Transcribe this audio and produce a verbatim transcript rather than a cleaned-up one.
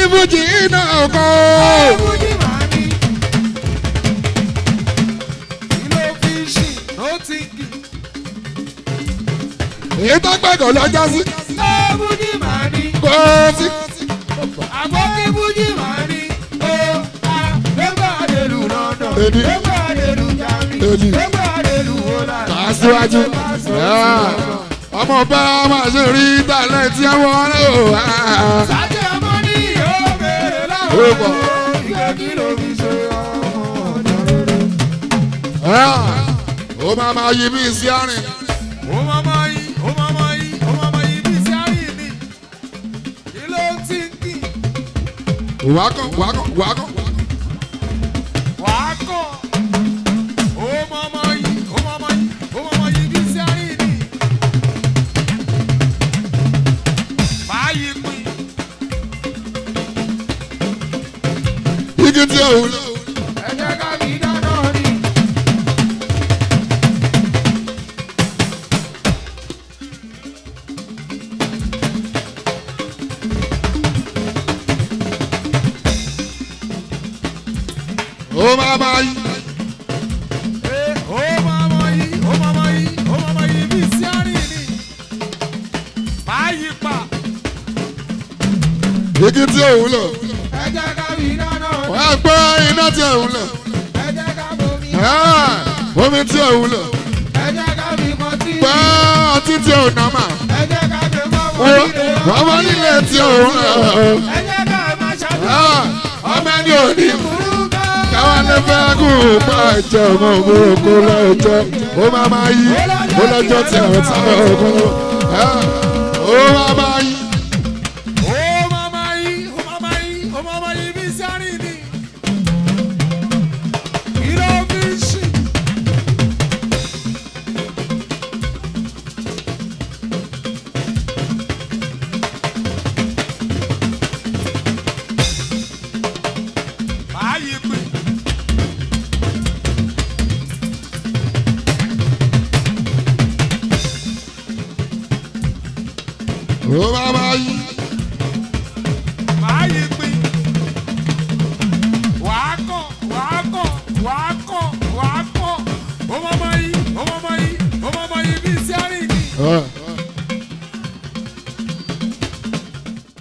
fújì náà kọ́. fújì máa ní. ilé fíṣì ló ti kì. èyí tó gbẹ̀gọ̀ lọ́jọ́ sí. fújì máa ní. kó sí. àbọ̀kí fújì máa ní. ó a lẹ́gbà àdèlù London. Èdì. lẹ́gbà àdèlù Germany. Èdì. lẹ́gbà àdèlù Holland. kà á síwájú. ọmọ bá máa ṣe rí tàlẹ́ tí wọ́n lò wá. sájà mọ́ ní yóò béèrè Ó láwọn pọ̀. ìgbà kí ló fi ṣe ọmọ ọ̀dọ́ rere. ó máa máa yí bí sí àárín. ó máa máa yí ó máa máa yí ó máa máa yí bí sí àárín ni. kí ló ti ń kí. wákọ̀ wákọ̀ wákọ̀. wàá kọ̀. ó máa máa yí ó máa máa yí ó máa máa yí bí sí àárín ni. báyìí pín. igi tí òun lò. ẹ jẹ́ ká fi dáná rí. ó máa máa yí. ó máa máa yí ó máa máa yí ó máa máa yí bí sí àárín ni. báyìí pa. igi tí òun lò. ẹ jẹ́ ká fi dáná rí. wọ́n á gbọ́ iná tí òun lò. ẹ jẹ́ ká bomi. omi tí òun lò. ẹ jẹ́ ká fi kọtí. gbọ́ ọtí tí òun nà mà. ẹ jẹ́ ká fi mọ́mọ́ wọ́n nílé. wọ́n mọ nílé tí òun lò. ẹ jẹ́ ká máa ṣàdúrà. ọmọ ẹni ò ní mú. burúkú. káwọn lè fẹ́ kú pa ẹ̀jẹ̀ ọmọ òmùrùkú lọ́jọ́. ó máa máa yí. ó lọ́jọ́ tí àwọn tí àwọn òkú. ó máa máa yí. ó máa máa yí ó máa máa yí ó máa máa yí bí sáré ni. kí ló fi ń ṣì. báyìí pín. ó máa máa